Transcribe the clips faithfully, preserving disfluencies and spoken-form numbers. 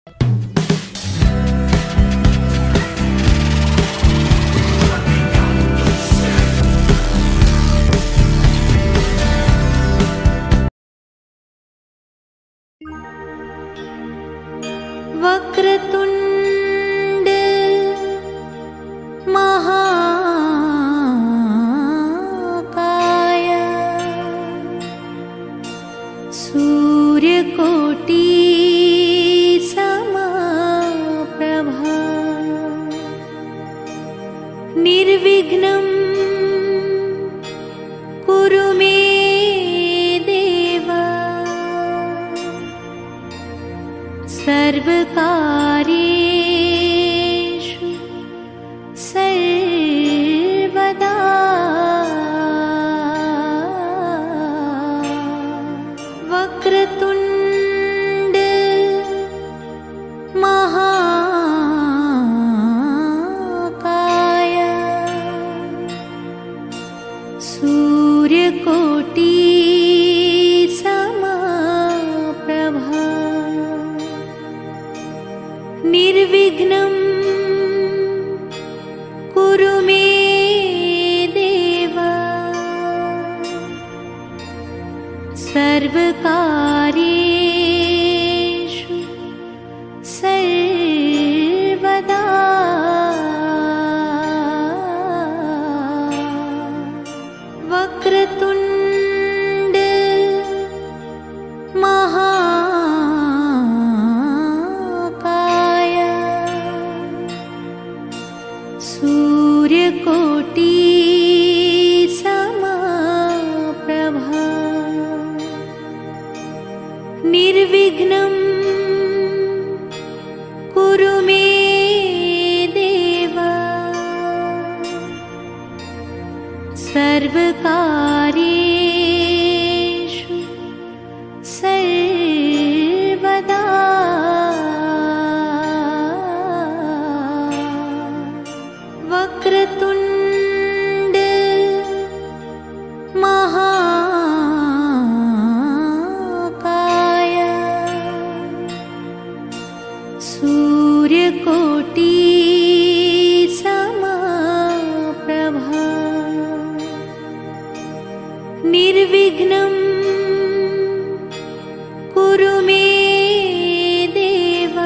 वक्रतुंड महाकाय सूर्यकोटि समप्रभा निर्विघ्नं कुरु मे सर्वकार्येषु सर्वदा वक्रतुंड महाकाय सूर्यकोटि समप्रभा निर्विघ्नं कुरु मे देव सर्वकार्येषु सर्वदा वक्रतुंड महाकाय सूर्यकोटि समप्रभा निर्विघ्नं कुरु मे देव सर्वकार्येषु सर्वदा वक्रतुंड महाकाय सूर्यकोटि समप्रभा निर्विघ्नं कुरु मे देव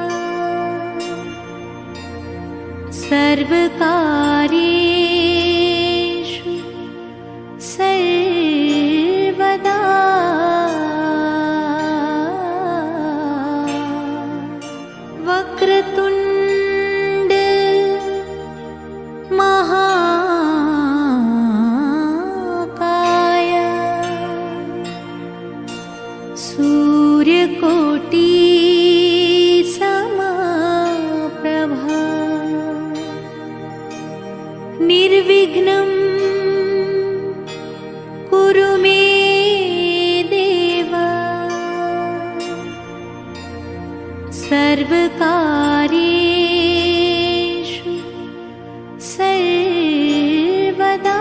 सर्वकार्येषु सर्वदा वक्रतुंड महाकाय सूर्यकोटि समप्रभा निर्विघ्नं कुरु मे देव सर्वकार्येषु सर्वदा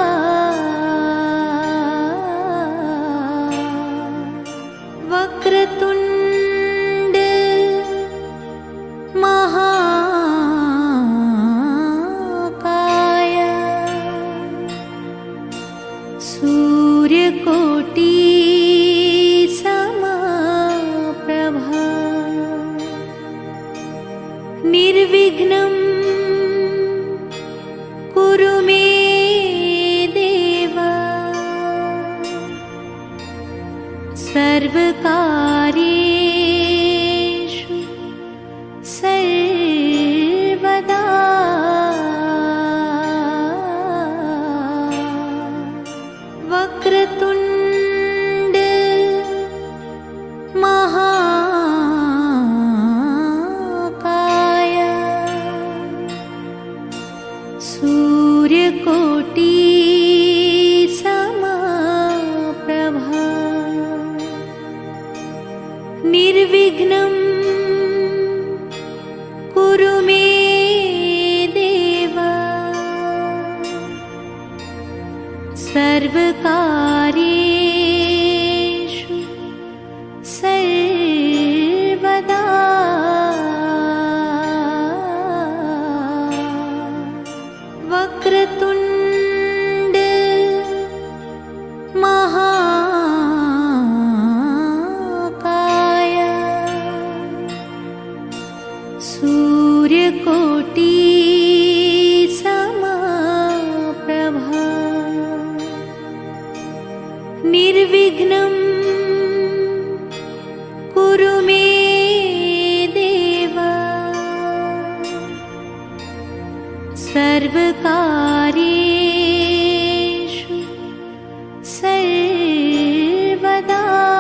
वक्रतुंड महाकाय सूर्यकोटि समप्रभा निर्विघ्नं कुरु मे देव सर्वकार्येषु सर्वदा वक्रतुंड महाकाय सूर्यकोटि समप्रभा निर्विघ्नं कुरु मे देव सर्वकार्येषु सर्वदा सूर्यकोटि समप्रभा निर्विघ्नं कुरु मे देव सर्वकार्येषु सर्वदा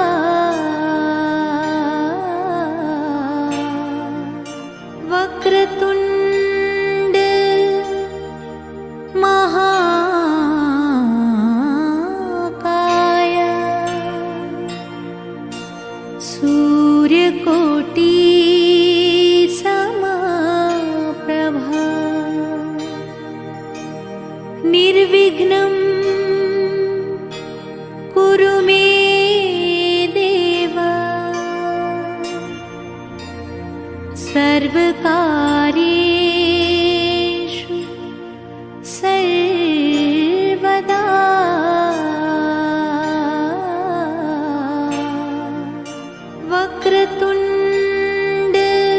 वक्रतुण्ड महाकाय सूर्यकोटि समप्रभा निर्विघ्नं कुरु मे देव सर्वकार्येषु सर्वदा वक्रतुण्ड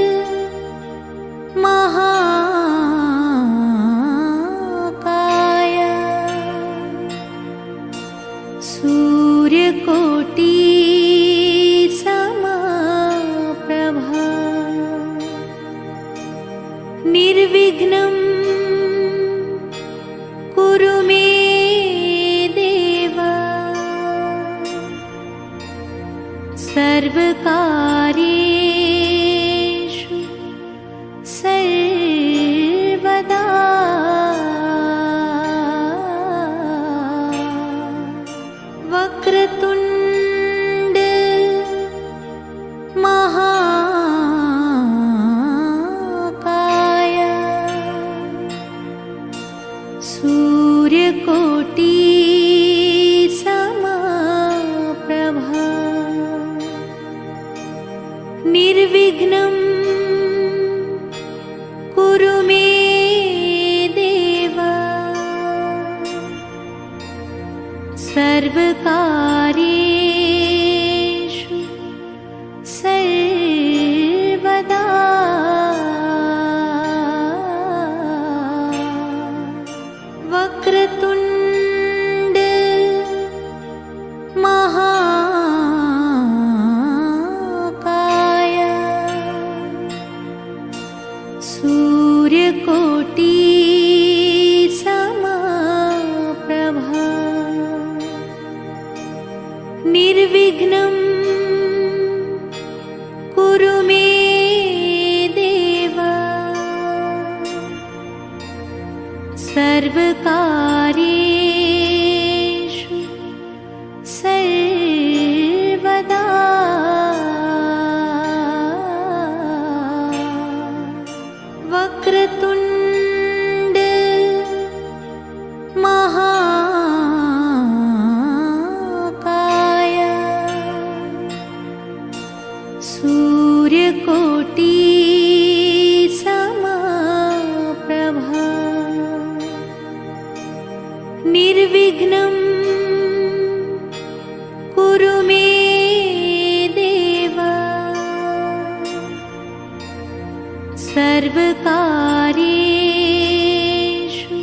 महाकाय सूर्यकोटि समप्रभा निर्विघ्नं कुरु मे देव सर्वकार्येषु सर्वदा वक्रतुण्ड महाकाय सूर्यकोटि समप्रभा निर्विघ्नं कुरु मे देव सर्वकार्येषु सर्वदा वक्रतुण्ड महाकाय सूर्यकोटि समप्रभा निर्विघ्नं कुरु मे देव सर्वकार्येषु सर्वदा वक्रतुण्ड महाकाय सूर्यकोटि समप्रभा निर्विघ्नं कुरु मे देव सर्वकार्येषु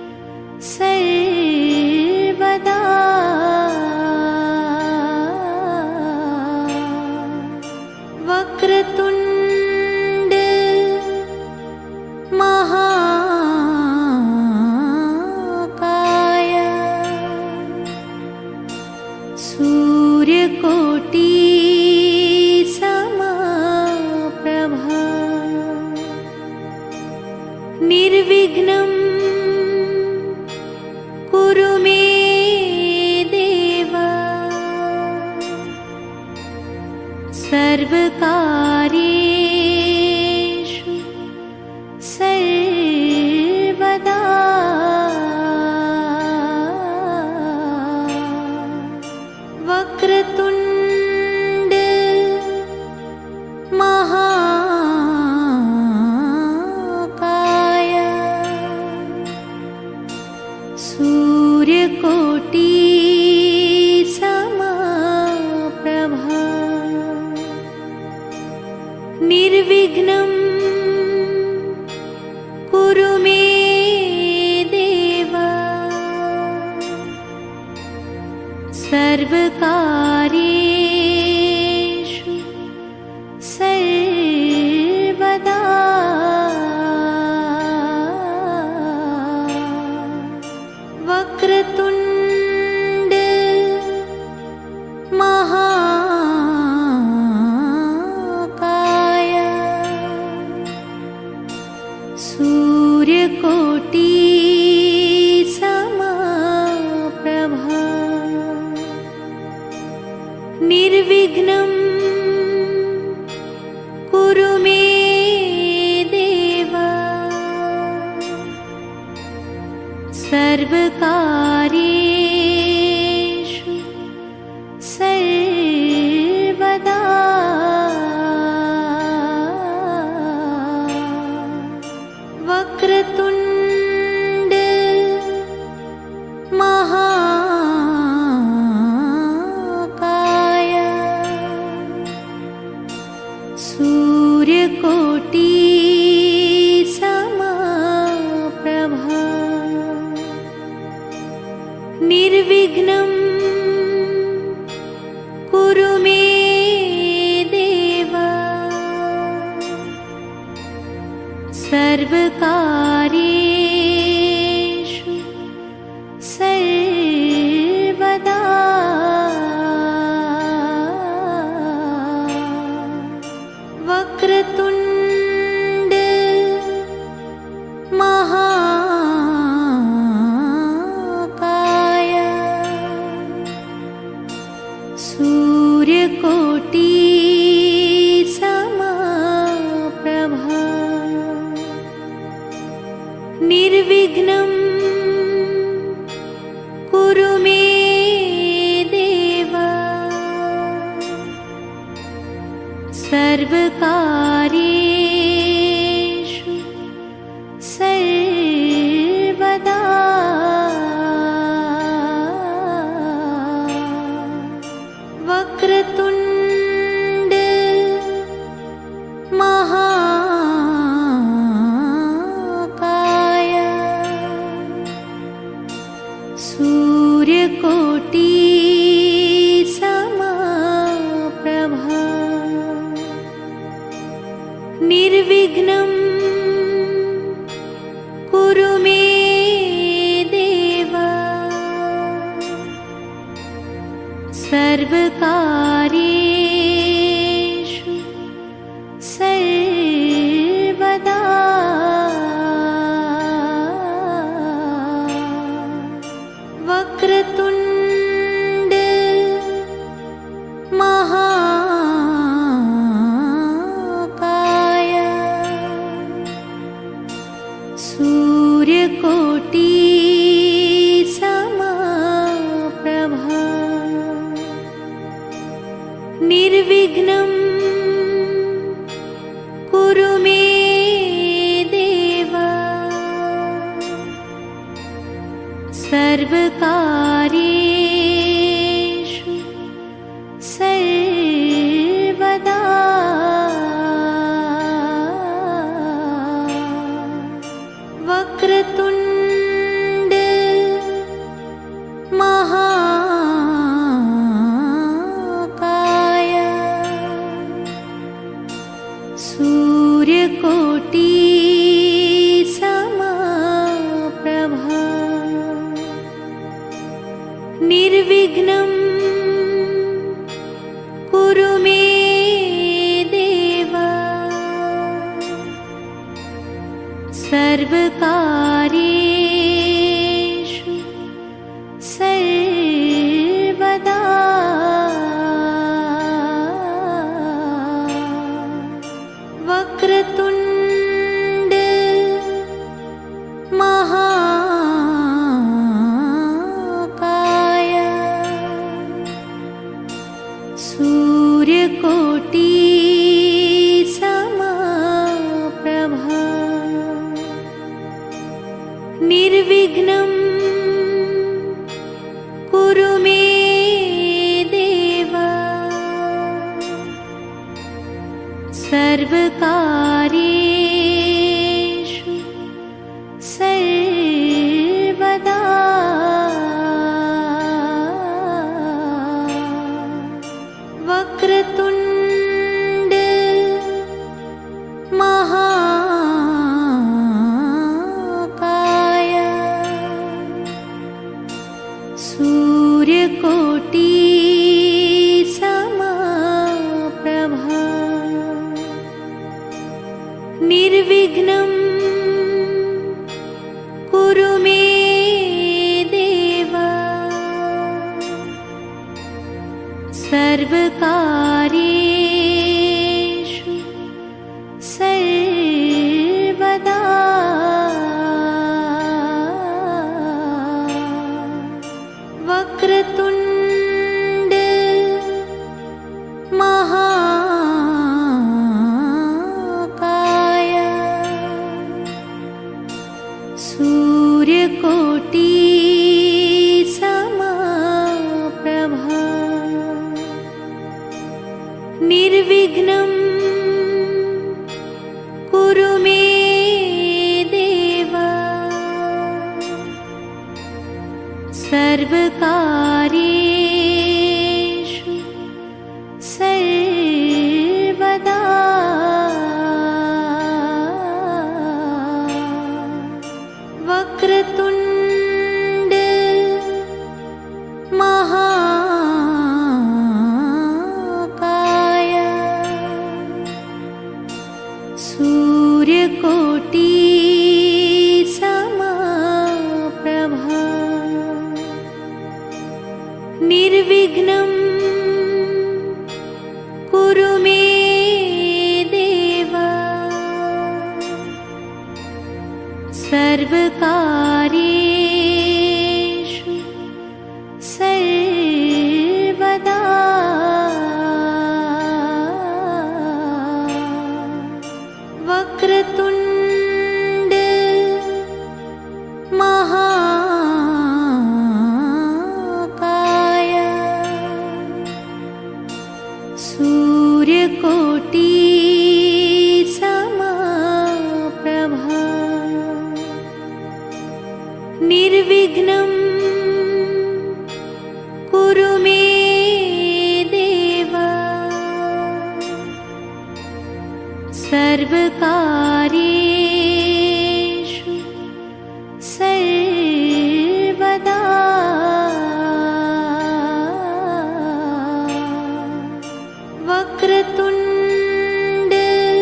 सर्वदा वक्रतुण्ड महाकाय सूर्यकोटि समप्रभा निर्विघ्नं कुरु मे देव सर्वकार्येषु सर्वदा वक्रतुण्ड महाकाय सूर्यकोटि समप्रभा निर्विघ्नं कुरु मे देव सर्वकार्येषु सर्वदा वक्रतुण्ड महाकाय सूर्यकोटि समप्रभा निर्विघ्नं कुरु मे देव सर्वकार्येषु सर्वदा वक्रतुण्ड महाकाय सूर्यकोटि कुरु मे देव सर्वकार्येषु सर्वदा वक्रतुण्ड महाकाय सूर्यकोटि समप्रभा निर्विघ्नं सर्वकार्येषु सर्वदा वक्रतुण्ड महाकाय सूर्यकोटि समप्रभा निर्विघ्नं कुरु मे देव सर्वकार्येषु सर्वदा वक्रतुण्ड महाकाय सूर्यकोटि समप्रभा निर्विघ्नं कुरु मे देव सर्वकार्येषु सर्वदा वक्रतुण्ड महाकाय सूर्यकोटि समप्रभा निर्विघ्नं कुरु मे देव सर्वकार्येषु सर्वदा वक्रतुण्ड महाकाय सूर्यकोटि समप्रभा निर्विघ्नं कुरु मे देव सर्वकार्येषु सर्वदा वक्रतुण्ड महाकाय सूर्यकोटि समप्रभा निर्विघ्नं कुरु मे देव सर्वकार्येषु सर्वदा वक्रतुण्ड महाकाय सूर्यकोटि समप्रभा निर्विघ्नं कुरु मे देव सर्वकार्येषु सर्वदा वक्रतुण्ड महाकाय सूर्यकोटि समप्रभा निर्विघ्नं कुरु मे देव सर्वकार्येषु सर्वदा निर्विघ्नं कुरु मे देव सर्वकार्येषु सर्वदा वक्रतुण्ड महाकाय सूर्यकोटि समप्रभा निर्विघ्नं कुरु मे देव सर्वकार्येषु सर्वदा वक्रतुण्ड महाकाय सूर्यकोटि समप्रभा निर्विघ्नं कुरु मे देव सर्वकार्येषु सर्वदा वक्रतुण्ड महाकाय सूर्यकोटि समप्रभा निर्विघ्नं कुरु मे देव सर्वकार्येषु सर्वदा वक्रतुण्ड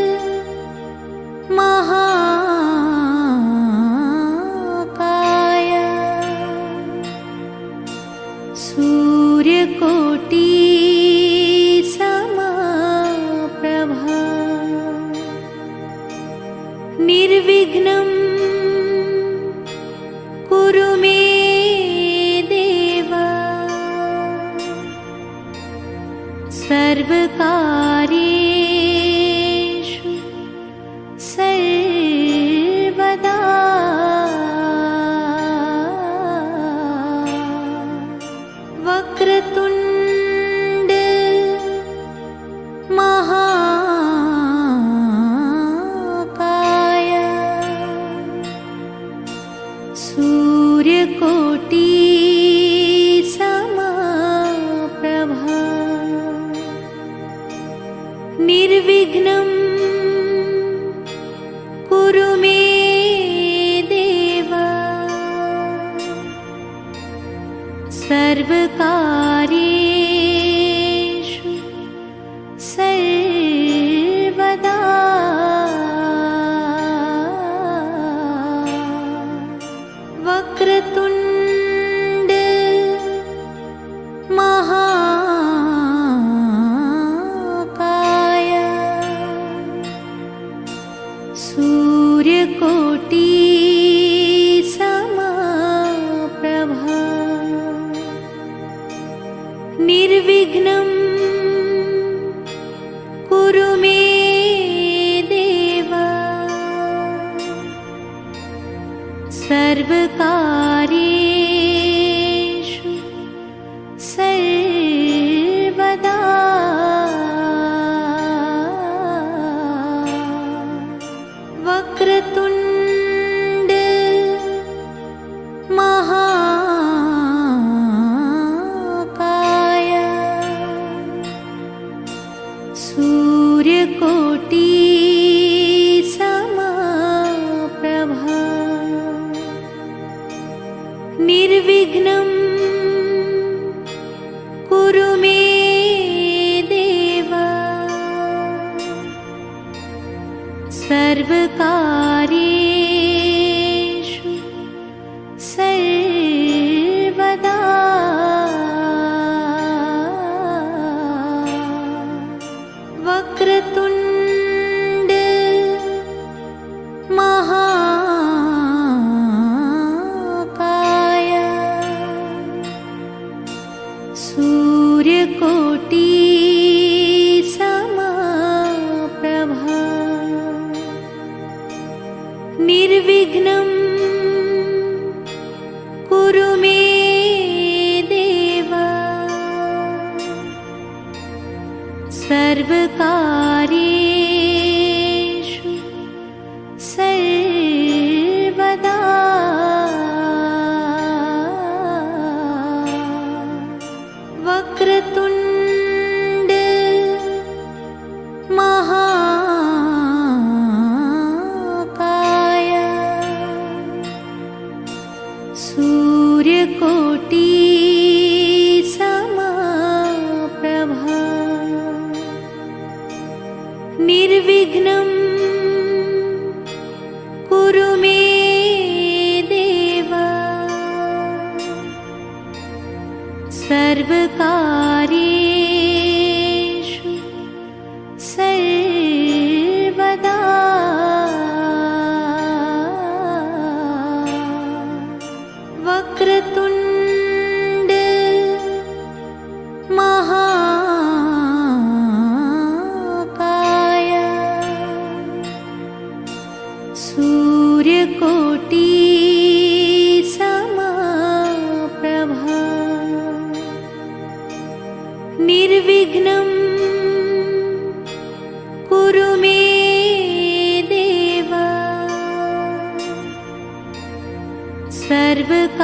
महाकाय सूर्यकोटि समप्रभा निर्विघ्नं कुरु मे देव सर्वकार्येषु सर्वदा वक्रतुण्ड महाकाय सूर्यकोटि समप्रभा निर्विघ्नं कुरु मे देव सर्वकार्येषु सर्वदा वक्रतुण्ड महाकाय सूर्यकोटि समप्रभा निर्विघ्नं कुरु मे देव सर्वकार्येषु सर्वदा वक्रतुण्ड महाकाय सूर्यकोटि समप्रभा सर्वकार्येषु सर्वदा वक्रतुण्ड महाकाय सूर्यकोटि समप्रभा निर्विघ्नं कुरु मे देव सर्वकार्येषु सर्वदा वक्रतुण्ड महाकाय सूर्यकोटि समप्रभा निर्विघ्नं कुरु मे देव सर्वकार्येषु सर्वदा वक्रतुण्ड महाकाय सूर्यकोटि समप्रभा निर्विघ्नं कुरु मे देव सर्वकार्येषु